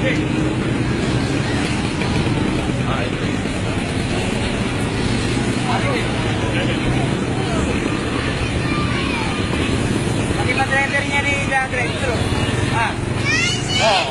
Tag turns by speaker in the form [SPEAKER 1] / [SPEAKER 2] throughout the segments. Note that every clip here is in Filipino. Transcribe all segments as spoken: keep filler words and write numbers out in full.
[SPEAKER 1] Pati pa-driver niya rin yung drive-thru. Ah. Oh.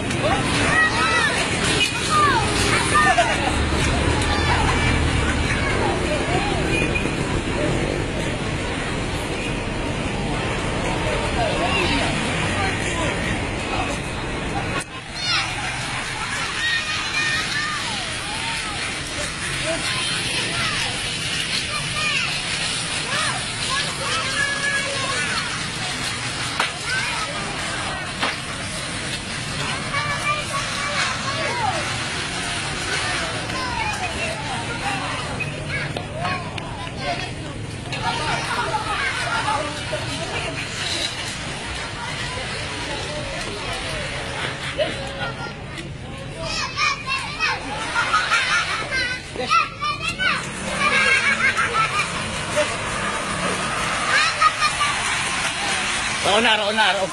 [SPEAKER 1] Roon na, roon na, roon.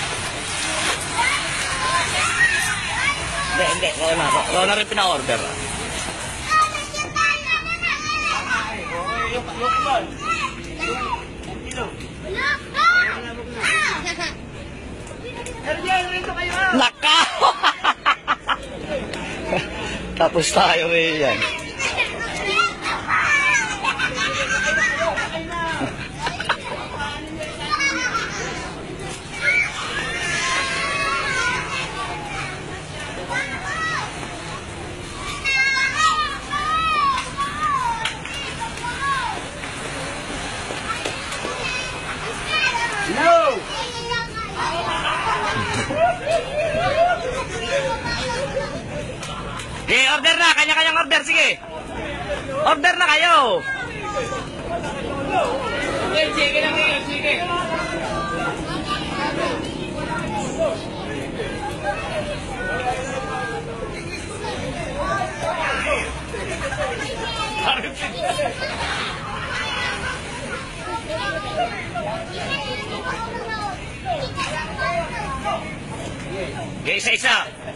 [SPEAKER 1] Hindi, hindi, roon na. Roon na rin pina-order. Naka! Tapos tayo eh yan. No! Okay, order na. Kanya-kanyang order. Sige. Order na kayo. Okay, sige lang kayo. Sige. Okay, isa-isa.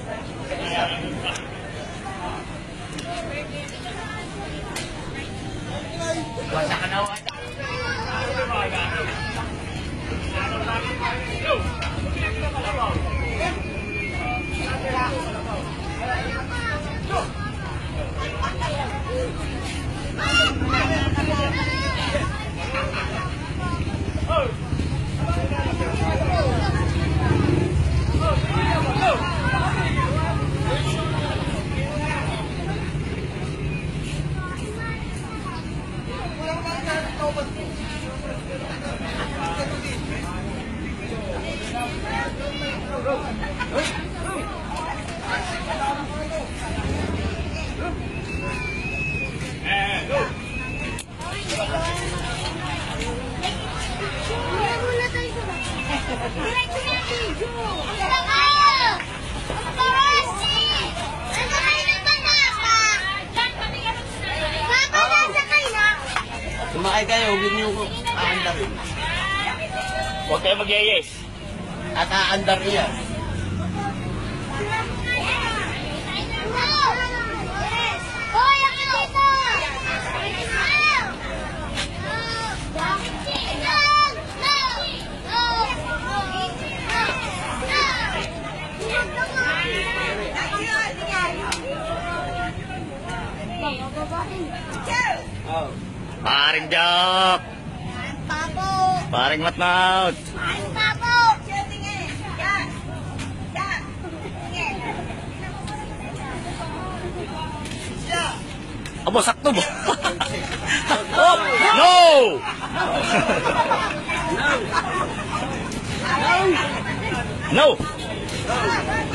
[SPEAKER 1] Wasa ka na, wasa. Sumakay kayo, huwag niyo aandarin. Huwag kayo mag-yes. At aandar yan.
[SPEAKER 2] Hoy, ako dito!
[SPEAKER 3] Paring Jok.
[SPEAKER 2] Papo.
[SPEAKER 3] Paring Matmaut.
[SPEAKER 2] Paring Papo.
[SPEAKER 3] Abo, sakto ba? Oh, no! No! No!